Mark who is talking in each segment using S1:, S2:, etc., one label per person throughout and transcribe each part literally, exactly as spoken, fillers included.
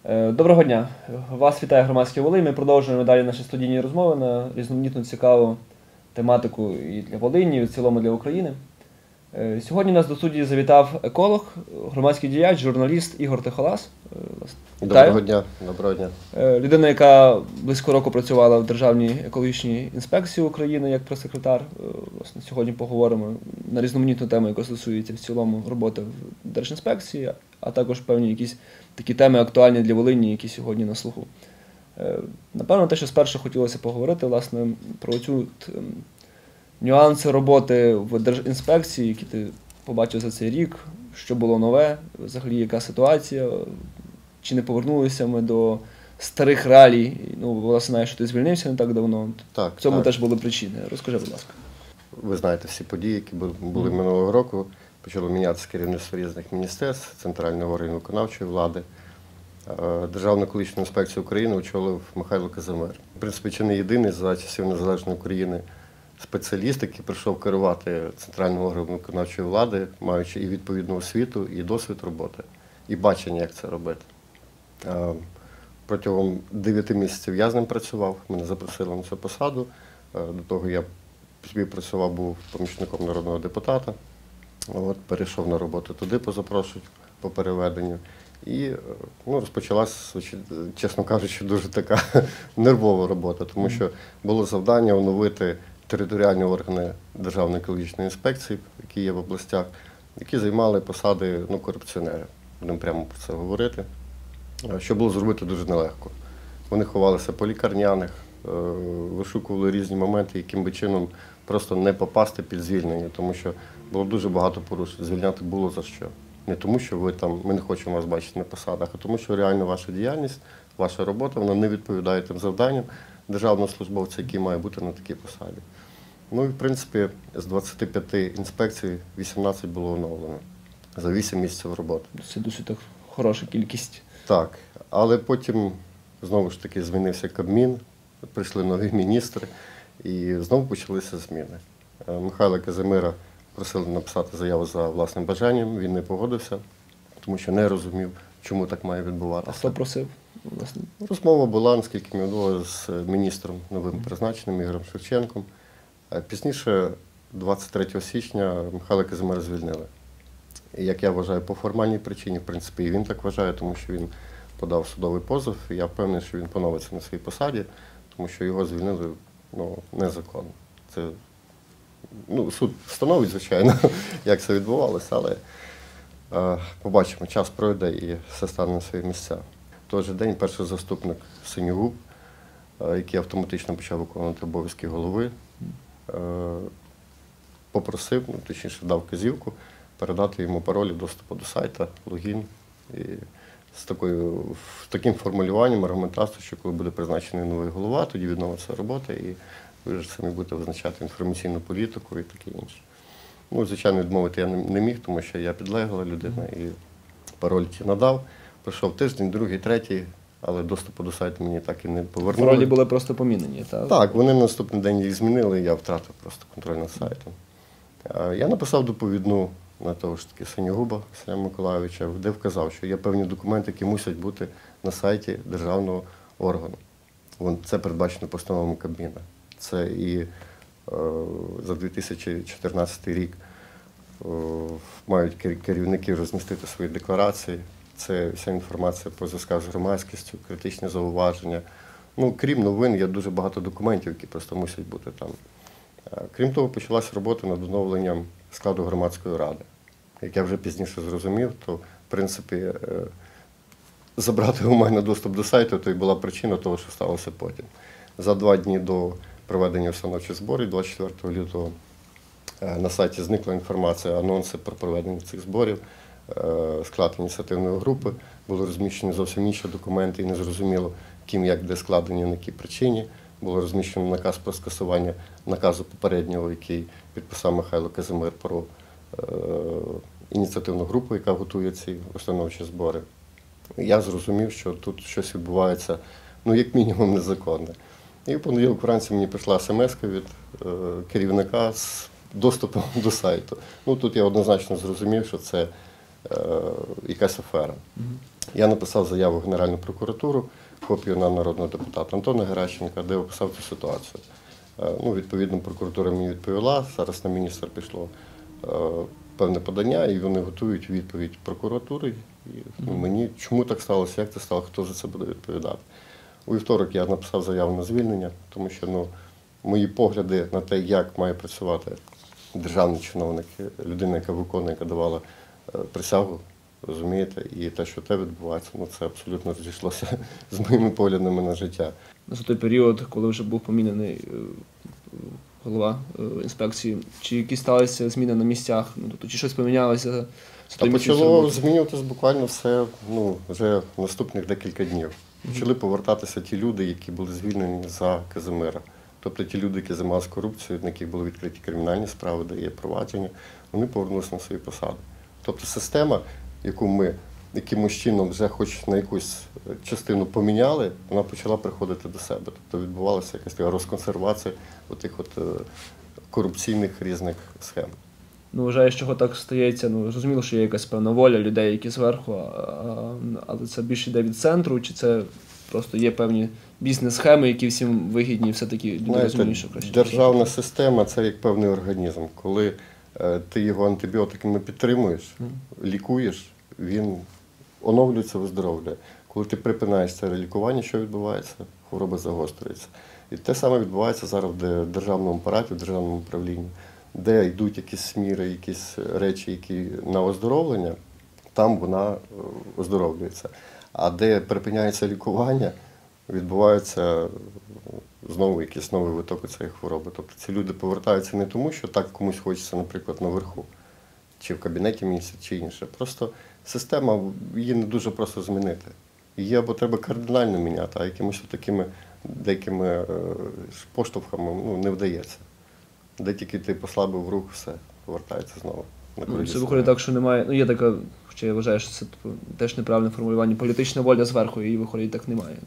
S1: Доброго дня! Вас вітає Громадське Волинь. Ми продовжуємо далі наші студійні розмови на різноманітну цікаву тематику і для Волині, і в цілому для України. Сьогодні у нас до студії завітав еколог, громадський діяч, журналіст Ігор Тихолас.
S2: Доброго дня. Доброго дня.
S1: Людина, яка близько року працювала в Державній екологічній інспекції України як прес-секретар. Власне, сьогодні поговоримо на різноманітну тему, яка стосується в цілому роботи в Держінспекції, а також певні якісь такі теми актуальні для Волині, які сьогодні на слуху. Напевно, те, що спершу хотілося поговорити, власне, про цю нюанси роботи в Держінспекції, які ти побачив за цей рік, що було нове, взагалі яка ситуація, чи не повернулися ми до старих реалій. Ну, власне, знаю, що ти звільнився не так давно.
S2: Так,
S1: в цьому
S2: так.
S1: теж були причини. Розкажи, будь ласка.
S2: Ви знаєте всі події, які були mm. минулого року. Почало мінятися керівництво різних міністерств, центрального органу виконавчої влади. Державну екологічну інспекцію України очолив Михайло Казимир. В принципі, чи не єдиний за часів незалежної України спеціаліст, який прийшов керувати центральним органом виконавчої влади, маючи і відповідну освіту, і досвід роботи, і бачення, як це робити. Протягом дев'яти місяців я з ним працював, мене запросили на цю посаду. До того я співпрацював, був помічником народного депутата. От, перейшов на роботу туди, позапрошують по переведенню. І ну, розпочалася, чесно кажучи, дуже така нервова робота, тому що було завдання оновити територіальні органи Державної екологічної інспекції, які є в областях, які займали посади ну, корупціонерів. Будемо прямо про це говорити. Що було зробити дуже нелегко. Вони ховалися по лікарняних, вишукували різні моменти, яким би чином просто не попасти під звільнення, тому що було дуже багато порушень. Звільняти було за що. Не тому, що ви там, ми не хочемо вас бачити на посадах, а тому, що реально ваша діяльність, ваша робота, вона не відповідає тим завданням державного службовця, який має бути на такій посаді. Ну і, в принципі, з двадцяти п'яти інспекцій вісімнадцять було оновлено за вісім місяців роботи.
S1: Це досить так хороша кількість.
S2: Так, але потім, знову ж таки, змінився Кабмін, прийшли нові міністри, і знову почалися зміни. Михайла Казимира просили написати заяву за власним бажанням, він не погодився, тому що не розумів, чому так має відбуватися.
S1: А хто просив?
S2: Розмова була, наскільки мені відомо, з міністром новим призначеним Ігорем Шевченком. Пізніше, двадцять третього січня, Михайла Казимира звільнили. І, як я вважаю, по формальній причині, в принципі, і він так вважає, тому що він подав судовий позов, і я впевнений, що він поновиться на своїй посаді, тому що його звільнили ну, незаконно. Це, ну, суд встановить, звичайно, як це відбувалося, але е, побачимо, час пройде і все стане на свої місця. В той же день перший заступник Синьогуб, е, який автоматично почав виконувати обов'язки голови, е, попросив, ну, точніше дав вказівку, передати йому паролі доступу до сайту, логін. І з такою, таким формулюванням, аргументацією, що коли буде призначений новий голова, тоді відновиться робота і ви ж самі будете визначати інформаційну політику і таке інше. Ну, звичайно, відмовити я не міг, тому що я підлегла людина і пароль ті надав. Пройшов тиждень, другий, третій, але доступу до сайту мені так і не повернули.
S1: Паролі були просто помінені, так?
S2: Так, вони на наступний день їх змінили, і я втратив просто контроль над сайтом. Я написав доповідну на того ж таки Синьогуба Василя Миколайовича, де вказав, що є певні документи, які мусять бути на сайті державного органу. Це передбачено постановами Кабміна. Це і е, за дві тисячі чотирнадцятий рік е, мають керівники розмістити свої декларації. Це вся інформація по зв'язках з громадськістю, критичні зауваження. Ну, крім новин, є дуже багато документів, які просто мусять бути там. Крім того, почалася робота над оновленням складу громадської ради. Як я вже пізніше зрозумів, то, в принципі, забрати у мене доступ до сайту, то й була причина того, що сталося потім. За два дні до проведення установчих зборів, двадцять четвертого лютого, на сайті зникла інформація, анонси про проведення цих зборів, склад ініціативної групи, були розміщені зовсім інші документи і незрозуміло, ким, як, де складені, на якій причині. Було розміщено наказ про скасування наказу попереднього, який підписав Михайло Казимир про е, ініціативну групу, яка готує ці установчі збори. Я зрозумів, що тут щось відбувається, ну, як мінімум, незаконне. І в понеділок вранці мені прийшла смс-ка від е, керівника з доступом до сайту. Ну, тут я однозначно зрозумів, що це е, якась афера. Я написав заяву в Генеральну прокуратуру, копію на народного депутата Антона Геращенка, де описав цю ситуацію. Е, ну, відповідно, прокуратура мені відповіла, зараз на міністра пішло е, певне подання, і вони готують відповідь прокуратури. І ну, мені, чому так сталося, як це стало, хто за це буде відповідати. У вівторок я написав заяву на звільнення, тому що ну, мої погляди на те, як має працювати державний чиновник, людина, яка виконує, яка давала е, присягу, розумієте, і те, що те відбувається, ну, це абсолютно розійшлося з моїми поглядами на життя.
S1: За той період, коли вже був помінений е, голова е, інспекції, чи якісь сталися зміни на місцях, ну, тобто, чи щось помінялося за
S2: Та
S1: той місяць
S2: почало
S1: роботи?
S2: змінюватися буквально все ну, вже наступних декілька днів. Почали повертатися ті люди, які були звільнені за Казимира. Тобто ті люди, які займалися корупцією, на яких були відкриті кримінальні справи, де є провадження, вони повернулися на свої посади. Тобто система, яку ми якимось чином вже хоч на якусь частину поміняли, вона почала приходити до себе. Тобто відбувалася якась така розконсервація отих от е, корупційних різних схем.
S1: Ну, вважаю, що чого так стається, ну, зрозуміло, що є якась певна воля людей, які зверху, а, а, але це більше йде від центру, чи це просто є певні бізнес-схеми, які всім вигідні, і все-таки люди
S2: Знаєте,
S1: розуміють, що краще.
S2: державна система – це як певний організм. Коли е, ти його антибіотиками підтримуєш, лікуєш, він оновлюється, виздоровлює. Коли ти припинаєш це лікування, що відбувається? Хвороба загострюється. І те саме відбувається зараз в державному апараті, в державному управлінні, де йдуть якісь міри, якісь речі, які на оздоровлення, там вона е, оздоровлюється. А де припиняється лікування, відбувається знову якийсь новий виток цієї хвороби. Тобто ці люди повертаються не тому, що так комусь хочеться, наприклад, наверху, чи в кабінеті міністрів, чи інше. Просто система, її не дуже просто змінити. Її або треба кардинально міняти, а якимось такими деякими е, поштовхами ну, не вдається. Де тільки ти послабив рух, все, повертається знову. На
S1: Ну,
S2: круги
S1: це виходить так, що немає, ну є така, хоча я вважаю, що це типу, теж неправильне формулювання, політична воля зверху, її виходить так немає.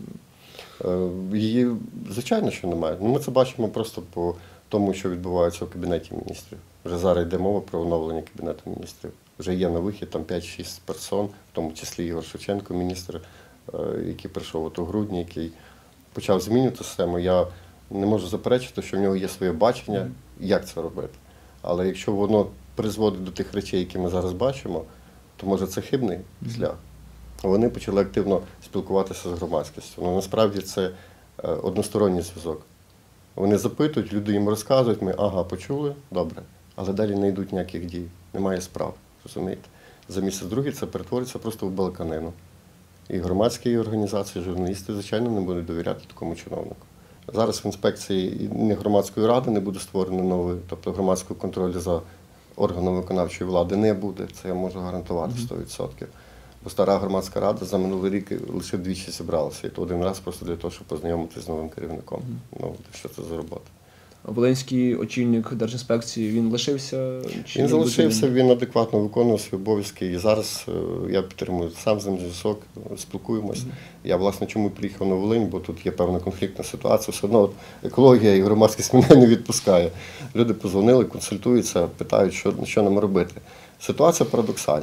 S2: Е, Її, звичайно, що немає. Ну, ми це бачимо просто по тому, що відбувається у Кабінеті міністрів. Вже зараз йде мова про оновлення Кабінету міністрів. Вже є на вихід там п'ять-шість персон, в тому числі Ігор Шевченко, міністр, е, який прийшов от у грудні, який почав змінювати систему. Я не можу заперечити, що в нього є своє бачення, як це робити. Але якщо воно призводить до тих речей, які ми зараз бачимо, то може це хибний шлях. Вони почали активно спілкуватися з громадськістю. Ну, насправді це е, односторонній зв'язок. Вони запитують, люди їм розказують, ми, ага, почули, добре, але далі не йдуть ніяких дій, немає справ, розумієте? За місяць-другий це перетвориться просто в балаканину. І громадські організації, журналісти, звичайно, не будуть довіряти такому чиновнику. Зараз в інспекції не громадської ради не буде створено нової, тобто громадського контролю за органом виконавчої влади не буде, це я можу гарантувати сто відсотків. Бо стара громадська рада за минулий рік лише двічі зібралася, і то один раз просто для того, щоб познайомитися з новим керівником. Ну, що це за робота?
S1: А Волинський очільник Держінспекції, він лишився? Чи
S2: Він залишився,
S1: буде?
S2: він адекватно виконував свої обов'язки. І зараз е, я підтримую сам з ним зв'язок, спілкуємось. Я, власне, чому приїхав на Волинь, бо тут є певна конфліктна ситуація. Все одно от, екологія і громадськість мене не відпускає. Люди позвонили, консультуються, питають, що, що нам робити. Ситуація парадоксальна.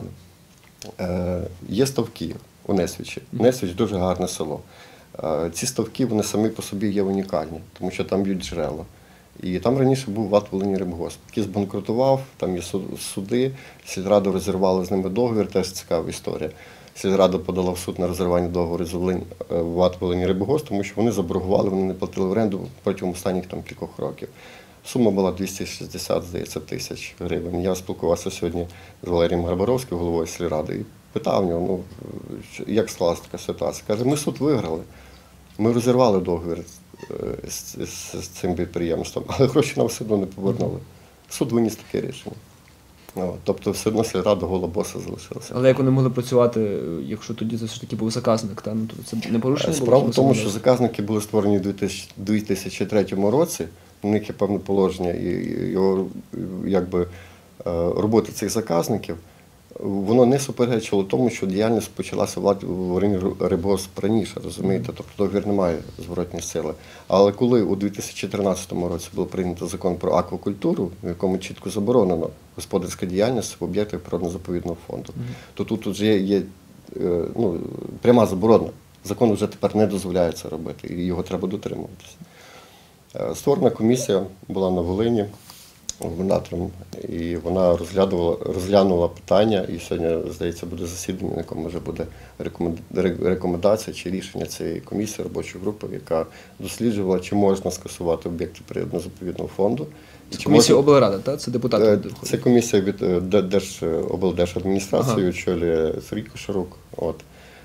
S2: Е, є ставки у Несвічі. Несвіч дуже гарне село. Е, ці ставки, вони самі по собі є унікальні, тому що там б'ють джерела. І там раніше був ВАТ «Волиньрибгосп», який збанкрутував, там є суди, сільрада розірвала з ними договір, теж цікава історія. Сільрада подала в суд на розірвання договору з ВАТ «Волиньрибгосп», тому що вони заборгували, вони не платили оренду протягом останніх там, кількох років. Сума була двісті шістдесят, здається, тисяч гривень. Я спілкувався сьогодні з Валерієм Гарбаровським, головою сільради, і питав в нього, ну, як склалася така ситуація. Каже, ми суд виграли, ми розірвали договір з, з, з цим підприємством, але гроші нам все одно не повернули. Суд виніс таке рішення. Ну, тобто все одно сільрада гола боса залишилася.
S1: Але як вони могли працювати, якщо тоді це все ж таки був заказник, та? Ну, то це не порушення було?
S2: Справа в тому, що заказники були створені у дві тисячі третьому році, у них є певне положення, і його, якби, робота цих заказників воно не суперечило тому, що діяльність почалася владі в районі рибогоспу раніше, розумієте? Тобто договір не має зворотної сили. Але коли у дві тисячі тринадцятому році було прийнято закон про аквакультуру, в якому чітко заборонено господарська діяльність в об'єктах природно-заповідного фонду, то тут вже є, є ну, пряма заборона. Закон вже тепер не дозволяє це робити, і його треба дотримуватися. Створена комісія була на Волині губернатором, і вона розглядувала, розглянула питання, і сьогодні, здається, буде засідання, на якому вже буде рекомендація чи рішення цієї комісії, робочої групи, яка досліджувала, чи можна скасувати об'єкти природно-заповідного фонду.
S1: Це комісія можна... облради, так? Це депутати?
S2: Це комісія від Держ... облдержадміністрації, ага. очолює Сергій Кошарук. От.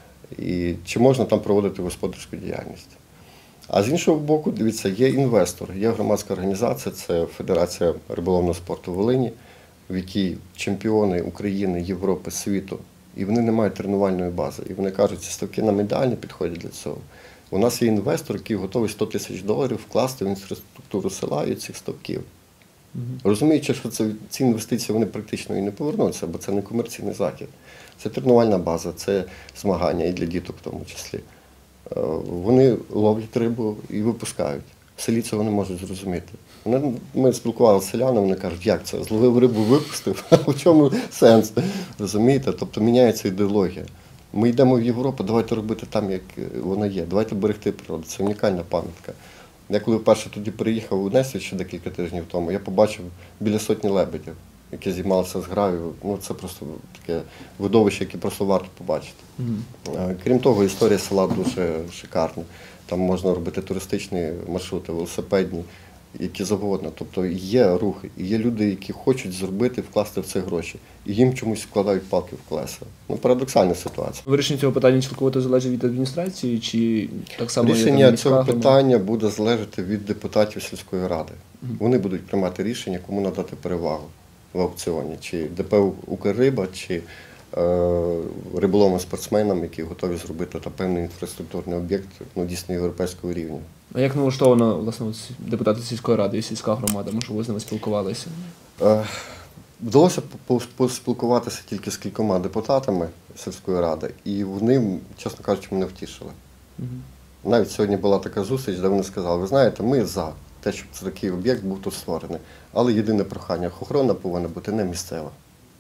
S2: І чи можна там проводити господарську діяльність? А з іншого боку, дивіться, є інвестор, є громадська організація, це Федерація риболовного спорту Волині, в якій чемпіони України, Європи, світу, і вони не мають тренувальної бази. І вони кажуть, ці ставки нам ідеально підходять для цього. У нас є інвестор, який готовий сто тисяч доларів вкласти в інфраструктуру села і цих ставків. Угу. Розуміючи, що це, ці інвестиції вони практично і не повернуться, бо це не комерційний захід. Це тренувальна база, це змагання і для діток в тому числі. Вони ловлять рибу і випускають. В селі цього не можуть зрозуміти. Ми спілкувалися з селянами, вони кажуть, як це? Зловив рибу, випустив? У чому сенс? Розумієте? Тобто міняється ідеологія. Ми йдемо в Європу, давайте робити там, як вона є. Давайте берегти природу. Це унікальна пам'ятка. Я коли вперше тоді приїхав у Несвіт ще декілька тижнів тому, я побачив біля сотні лебедів, які займалися з граю. Ну, це просто таке видовище, яке просто варто побачити. Mm-hmm. Крім того, історія села дуже шикарна. Там можна робити туристичні маршрути, велосипедні, які завгодно. Тобто є рухи, і є люди, які хочуть зробити, вкласти в це гроші. І їм чомусь вкладають палки в колеса. Ну, парадоксальна ситуація.
S1: Вирішення цього питання цілковито залежить від адміністрації, чи так само
S2: рішення
S1: є
S2: цього питання буде залежати від депутатів сільської ради. Mm-hmm. Вони будуть приймати рішення, кому надати перевагу в аукціоні, чи ДП «Укрриба», чи е, риболовним спортсменам, які готові зробити та певний інфраструктурний об'єкт, ну, дійсно європейського рівня.
S1: А як налаштовано, власне, депутати сільської ради і сільська громада? Може, ви з ними спілкувалися?
S2: Е, вдалося поспілкуватися тільки з кількома депутатами сільської ради, і вони, чесно кажучи, мене втішили. Угу. Навіть сьогодні була така зустріч, де вони сказали, ви знаєте, ми за те, щоб такий об'єкт був тут створений. Але єдине прохання, охорона повинна бути не місцева.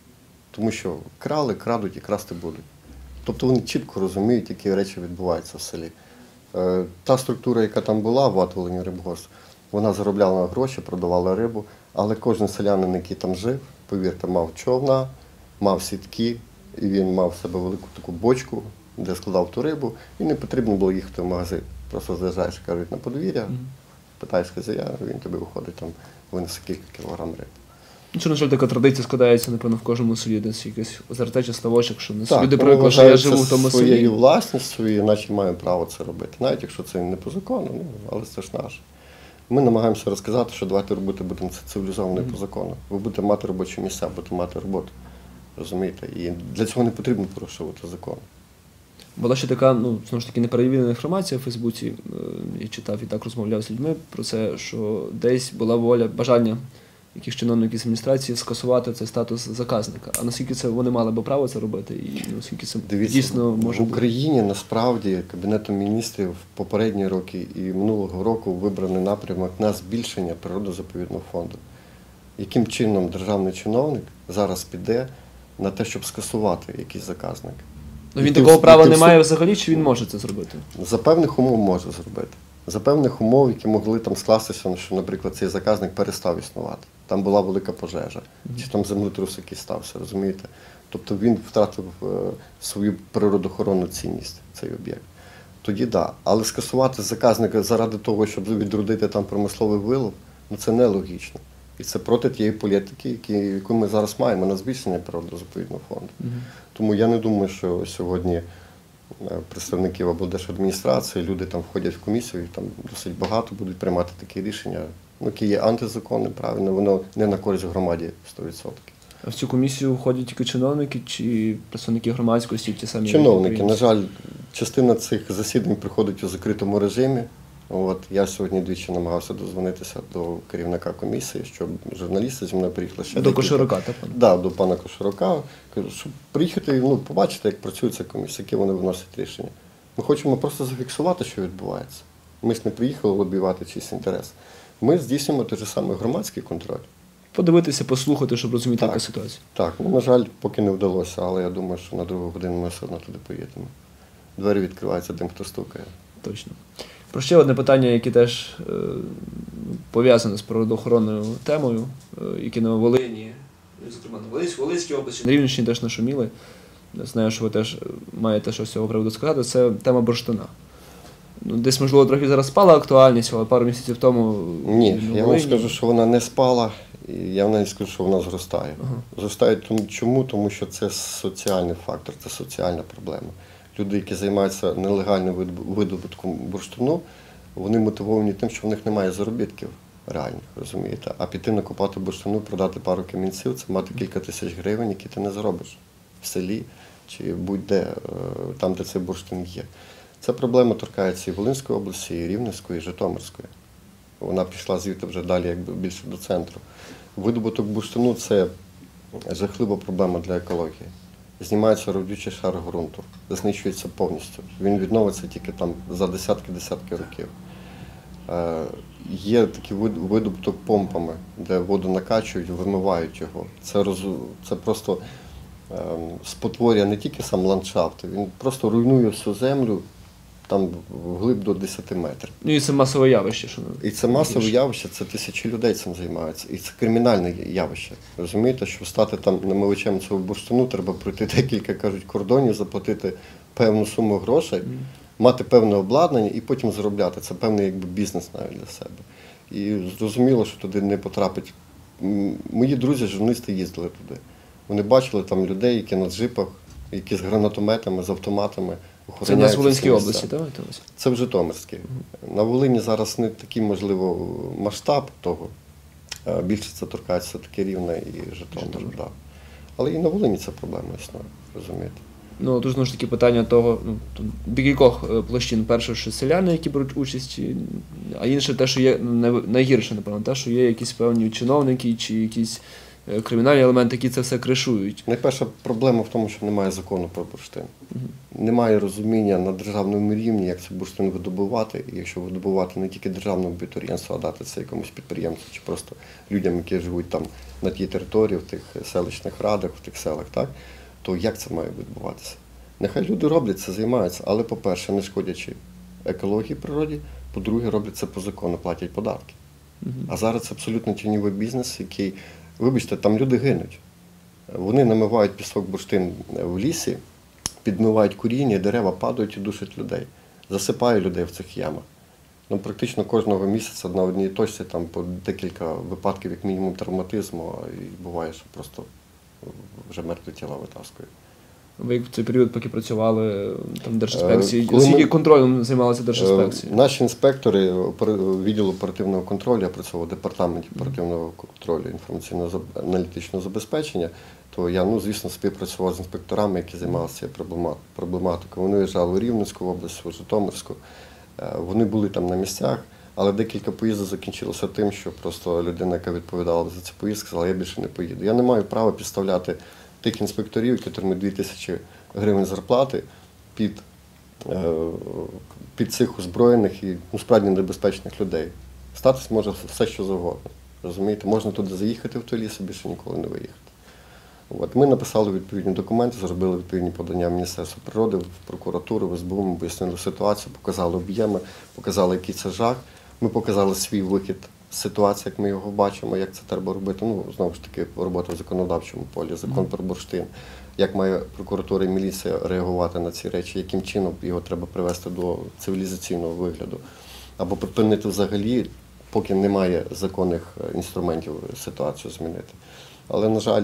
S2: Тому що крали, крадуть і красти будуть. Тобто вони чітко розуміють, які речі відбуваються в селі. Е, та структура, яка там була в АТ «Волинь Рибгосп», вона заробляла гроші, продавала рибу, але кожен селянин, який там жив, повірте, мав човна, мав сітки, і він мав в себе велику таку бочку, де складав ту рибу, і не потрібно було їхати в магазин. Просто заїжджаєш, кажуть, на подвір'я, питаєш хазяїна, він тобі виходить, там винесе кілька кілограм риби.
S1: Ну, що, на жаль, така традиція складається, напевно, в кожному селі, десь якийсь озерце чи ставочок, що
S2: так,
S1: люди привикли, що я живу в тому селі.
S2: Своєю власністю, іначе маємо право це робити. Навіть якщо це не по закону, ну, але це ж наше. Ми намагаємося розказати, що давайте робити будемо це цивілізовано і по закону. Ви будете мати робочі місця, будете мати роботу. Розумієте? І для цього не потрібно порушувати закон.
S1: Була ще така, ну, знову ж таки, неперевірена інформація в Фейсбуці, я читав і так розмовляв з людьми про це, що десь була воля, бажання яких чиновників з адміністрації скасувати цей статус заказника. А наскільки це вони мали би право це робити і наскільки це
S2: Дивіться,
S1: дійсно може
S2: в Україні бути? Насправді Кабінетом міністрів попередні роки і минулого року вибраний напрямок на збільшення природозаповідного фонду. Яким чином державний чиновник зараз піде на те, щоб скасувати якийсь заказник?
S1: Ну, він такого права не має взагалі, чи він може це зробити?
S2: За певних умов може зробити. За певних умов, які могли там скластися, що, наприклад, цей заказник перестав існувати. Там була велика пожежа, чи там землетрус який стався, розумієте? Тобто він втратив е, свою природоохоронну цінність, цей об'єкт. Тоді так. Да. Але скасувати заказника заради того, щоб відродити там промисловий вилов, ну це нелогічно. І це проти тієї політики, які, яку ми зараз маємо на збільшення природозаповідного фонду. Угу. Тому я не думаю, що сьогодні представників облдержадміністрації, люди там входять в комісію, і там досить багато будуть приймати такі рішення, ну, які є антизаконним, правильно, воно не на користь громаді сто відсотків.
S1: А в цю комісію входять тільки чиновники чи представники громадськості, ті самі?
S2: Чиновники. На жаль, частина цих засідань проходить у закритому режимі, От, я сьогодні двічі намагався дозвонитися до керівника комісії, щоб журналісти зі мною приїхали. Ще
S1: До
S2: декілька.
S1: Кошерука, так? пане?
S2: Да, до пана Кошерука. Кажу, щоб приїхати і ну, побачити, як працює ця комісія, які вони виносять рішення. Ми хочемо просто зафіксувати, що відбувається. Ми ж не приїхали лобіювати чийсь інтерес. Ми здійснюємо той же самий громадський контроль.
S1: Подивитися, послухати, щоб розуміти,
S2: Так.
S1: яка ситуація.
S2: Так, ну, на жаль, поки не вдалося, але я думаю, що на другу годину ми все одно туди поїдемо. Двері відкриваються тим, хто стукає.
S1: Точно. Про ще одне питання, яке теж е, пов'язане з природоохоронною темою, е, яке на Волині, зокрема на Волинській, Волинській області, на Рівненщині теж нашуміли. Я знаю, що ви теж маєте щось з цього приводу сказати. Це тема бурштина. Ну, десь, можливо, трохи зараз спала актуальність, але пару місяців тому...
S2: Ні,
S1: на
S2: я вам
S1: Волині-
S2: скажу, що вона не спала, і я навіть скажу, що вона зростає.
S1: Ага.
S2: Зростає тому, чому? Тому що це соціальний фактор, це соціальна проблема. Люди, які займаються нелегальним видобу- видобутком бурштину, вони мотивовані тим, що в них немає заробітків реальних, розумієте? А піти накопати бурштину, продати пару камінців, це мати кілька тисяч гривень, які ти не заробиш в селі чи будь-де, е, там, де цей бурштин є. Ця проблема торкається і Волинської області, і Рівненської, і Житомирської. Вона пішла звідти вже далі якби більше до центру. Видобуток бурштину – це жахлива проблема для екології. Знімається родючий шар ґрунту, знищується повністю. Він відновиться тільки там за десятки-десятки років. Е, є такий вид- видобуток помпами, де воду накачують, вимивають його. Це, роз, це просто е, спотворює не тільки сам ландшафт, він просто руйнує всю землю там вглиб до десяти метрів.
S1: Ну і це масове явище. Що...
S2: І це масове явище, це тисячі людей цим займаються. І це кримінальне явище. Розумієте, щоб стати там намивачем цього бурштину, треба пройти декілька, кажуть, кордонів, заплатити певну суму грошей, мати певне обладнання і потім заробляти. Це певний якби бізнес навіть для себе. І зрозуміло, що туди не потрапить. М, Мої друзі, журналісти, їздили туди. Вони бачили там людей, які на джипах, які з гранатометами, з автоматами
S1: Це
S2: охороняють
S1: не з Волинській
S2: ці місця.
S1: області, так?
S2: Це в Житомирській. На Волині зараз не такий, можливо, масштаб того. Е, Більше це торкається таке Рівне і Житомир.
S1: Житомир.
S2: Да. Але і на Волині ця проблема існує, розумієте.
S1: Ну, тут знову ж таки питання того, ну, тут декількох е, площин. Перше, що селяни, які беруть участь, і- а інше те, що є ну, най- найгірше, напевно, те, що є якісь певні чиновники чи якісь е, кримінальні елементи, які це все кришують.
S2: Найперша проблема в тому, що немає закону про бурштин. Немає розуміння на державному рівні, як цей бурштин видобувати, і якщо видобувати не тільки державному підприємству, а дати це якомусь підприємцю чи просто людям, які живуть там на тій території, в тих селищних радах, в тих селах, так, то як це має відбуватися? Нехай люди роблять це, займаються, але, по-перше, не шкодячи екології природі, по-друге, роблять це по закону, платять податки. А зараз це абсолютно тіньовий бізнес, який, вибачте, там люди гинуть. Вони намивають пісок бурштин в лісі, підмивають коріння, дерева падають і душать людей. Засипають людей в цих ямах. Ну, практично кожного місяця на одній точці там по декілька випадків, як мінімум, травматизму, і буває, що просто вже мертві тіла витаскують.
S1: Ви як в цей період, поки працювали там в Держінспекції,
S2: Е, коли
S1: скільки
S2: ми-
S1: контролем займалися Держінспекції?
S2: Е, Наші інспектори опер- відділу оперативного контролю, я працював в департаменті оперативного контролю інформаційно-аналітичного забезпечення, то я, ну, звісно, співпрацював з інспекторами, які займалися цією проблема- проблематикою. Вони виїжджали у Рівненську область, у Житомирську. Е, Вони були там на місцях, але декілька поїздок закінчилося тим, що просто людина, яка відповідала за ці поїздки, сказала, я більше не поїду. Я не маю права підставляти тих інспекторів, які отримують дві тисячі гривень зарплати під, е, під цих озброєних і, ну, справді небезпечних людей. Статись може все, що завгодно. Розумієте, можна туди заїхати в той ліс і більше ніколи не виїхати. От. Ми написали відповідні документи, зробили відповідні подання в Міністерство природи, в прокуратуру, в ес бе у, ми пояснили ситуацію, показали об'єми, показали, який це жах. Ми показали свій вихід з ситуації, як ми його бачимо, як це треба робити. Ну, знову ж таки, робота в законодавчому полі, закон про бурштин, як має прокуратура і міліція реагувати на ці речі, яким чином його треба привести до цивілізаційного вигляду. Або припинити взагалі, поки немає законних інструментів ситуацію змінити. Але, на жаль,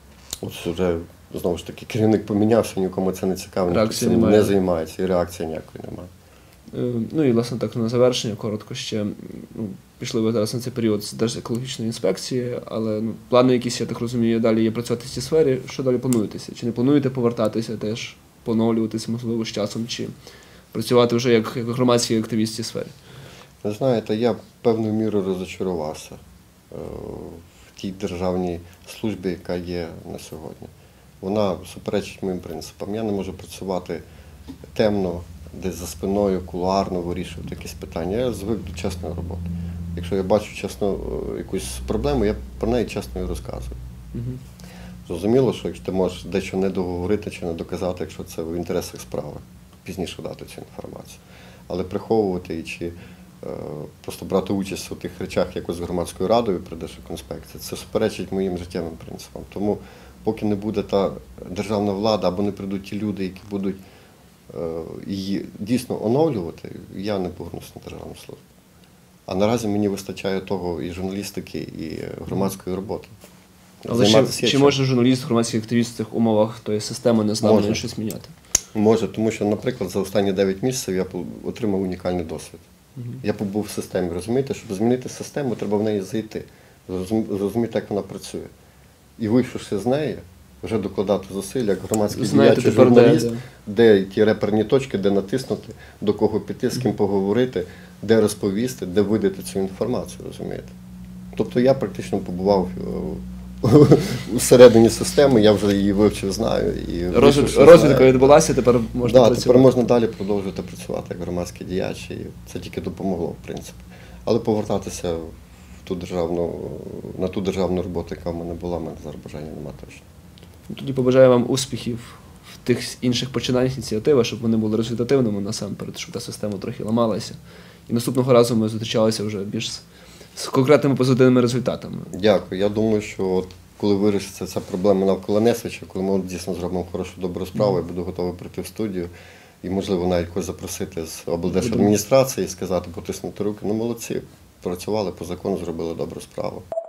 S2: от вже, знову ж таки, керівник помінявся, нікому це не цікаво, ніхто
S1: Реакції
S2: цим
S1: немає.
S2: не займається, і реакції ніякої немає.
S1: Е, Ну і, власне, так на завершення, коротко ще. Ну, пішли ви зараз на цей період з Держекологічної інспекції, але ну, плани якісь, я так розумію, далі є працювати в цій сфері. Що далі плануєтеся? Чи не плануєте повертатися теж, поновлюватися, можливо, з часом, чи працювати вже як, як громадський активіст в цій сфері?
S2: Ви знаєте, я певною мірою розочарувався е, в тій державній службі, яка є на сьогодні. Вона суперечить моїм принципам. Я не можу працювати темно, десь за спиною, кулуарно вирішувати якісь питання. Я звик до чесної роботи. Якщо я бачу чесно е, якусь проблему, я про неї чесно і розказую.
S1: Мгм.
S2: Зрозуміло, що якщо ти можеш дещо не договорити чи не доказати, якщо це в інтересах справи, пізніше дати цю інформацію. Але приховувати і чи е, просто брати участь у тих речах, як з громадською радою при Держекоінспекції, це суперечить моїм життєвим принципам. Тому поки не буде та державна влада або не прийдуть ті люди, які будуть е, її дійсно оновлювати, я не повернуся на державну службу. А наразі мені вистачає того і журналістики, і громадської роботи.
S1: Але чи,
S2: Займатися
S1: чи
S2: чим?
S1: може журналіст, громадський активіст в цих умовах тої системи незламної
S2: Може.
S1: щось міняти?
S2: Може, тому що, наприклад, за останні дев'ять місяців я по- отримав унікальний досвід. Я побув в системі, розумієте, щоб змінити систему, треба в неї зайти, зрозум- зрозуміти, як вона працює. І вийшовши з неї, вже докладати зусиль, як громадський
S1: Знаєте
S2: діяч, і
S1: тепер, де-
S2: журналіст,
S1: де.
S2: де ті реперні точки, де натиснути, до кого піти, з ким поговорити, де розповісти, де видати цю інформацію, розумієте. Тобто я практично побував е, всередині системи, я вже її вивчив, знаю. І
S1: Розвід-
S2: вийшовши,
S1: Розвідка
S2: знаю.
S1: відбулася, тепер можна
S2: Да,
S1: працювати.
S2: тепер можна далі продовжувати працювати як громадський діяч, і це тільки допомогло, в принципі. Але повертатися в ту державну, на ту державну роботу, яка в мене була, в мене зараз бажання немає точно.
S1: Тоді побажаю вам успіхів в тих інших починаннях, ініціативах, щоб вони були результативними насамперед, щоб та система трохи ламалася. І наступного разу ми зустрічалися вже більш з, з конкретними позитивними результатами.
S2: Дякую. Я думаю, що от коли вирішиться ця проблема навколо Несвича, коли ми от дійсно зробимо хорошу добру справу, я буду готовий прийти в студію і, можливо, навіть когось запросити з облдержадміністрації і сказати, потиснути руки. Ну, молодці, працювали по закону, зробили добру справу.